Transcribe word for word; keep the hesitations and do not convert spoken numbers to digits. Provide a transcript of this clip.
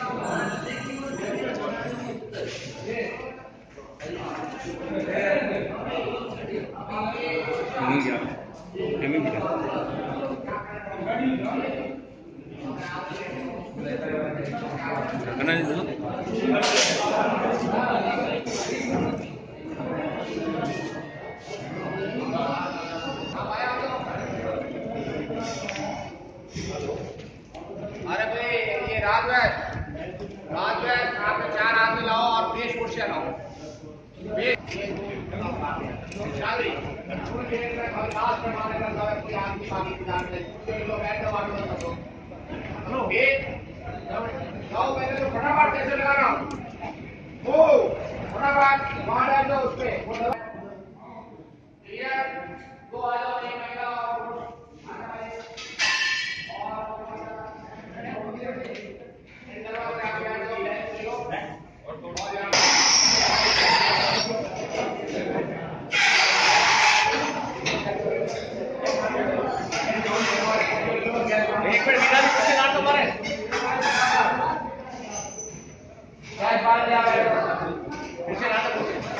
अरे भाई ये राजवैद राजवैद आप चार आदमी लाओ और बीस कुर्सियां लाओ। पहले तो फटाफट कैसे लगाना वो फटाफट वहां डाल दो उस पे क्लियर। दो आ जाओ एक महिला और एक मिनट बिना किसी नाम तो मारे क्या बात है।